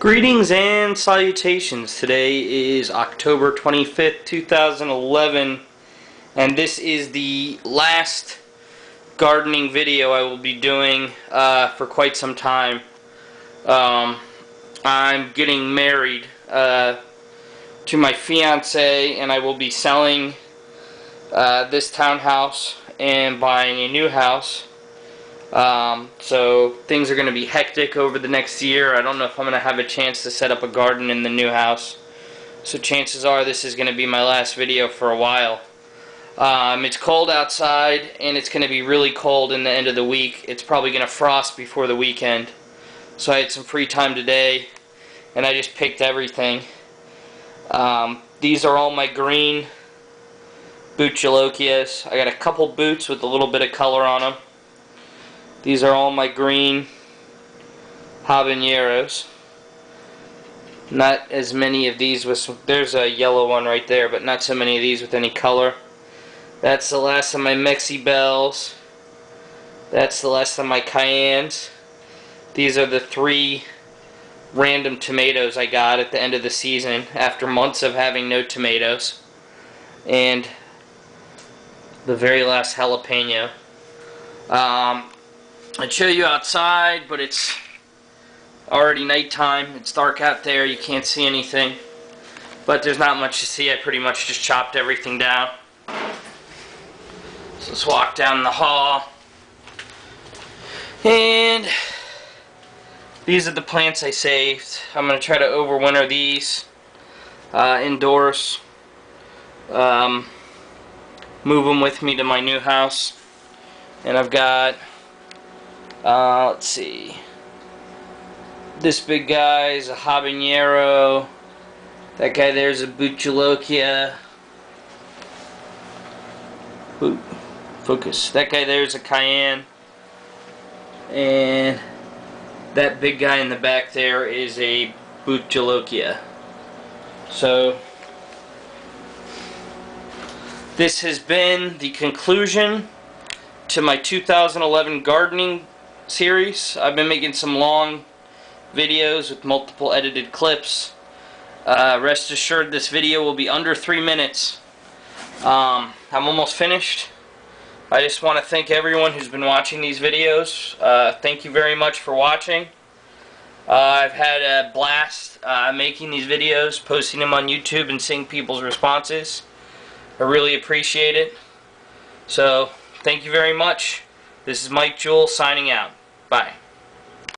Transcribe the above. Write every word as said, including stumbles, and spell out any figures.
Greetings and salutations. Today is October twenty-fifth, two thousand eleven, and this is the last gardening video I will be doing uh, for quite some time. Um, I'm getting married uh, to my fiance, and I will be selling uh, this townhouse and buying a new house. Um, so things are going to be hectic over the next year. I don't know if I'm going to have a chance to set up a garden in the new house. So chances are this is going to be my last video for a while. Um, it's cold outside, and it's going to be really cold in the end of the week. It's probably going to frost before the weekend. So I had some free time today, and I just picked everything. Um, these are all my green Buccelochias. I got a couple boots with a little bit of color on them. These are all my green habaneros. Not as many of these with some, there's a yellow one right there, but not so many of these with any color. That's the last of my Mexibels. That's the last of my Cayennes. These are the three random tomatoes I got at the end of the season after months of having no tomatoes. And the very last jalapeno. Um, I'd show you outside, but it's already nighttime. It's dark out there. You can't see anything. But there's not much to see. I pretty much just chopped everything down. So let's walk down the hall. And these are the plants I saved. I'm going to try to overwinter these uh, indoors. Um, move them with me to my new house. And I've got Uh, let's see. This big guy is a habanero. That guy there's a Buccelochia. Ooh, focus. That guy there's a Cayenne. And that big guy in the back there is a Buccelochia. So this has been the conclusion to my two thousand eleven gardening series. I've been making some long videos with multiple edited clips. Uh, rest assured this video will be under three minutes. Um, I'm almost finished. I just want to thank everyone who's been watching these videos. Uh, thank you very much for watching. Uh, I've had a blast uh, making these videos, posting them on YouTube, and seeing people's responses. I really appreciate it. So, thank you very much. This is Mike Jewell signing out. Bye.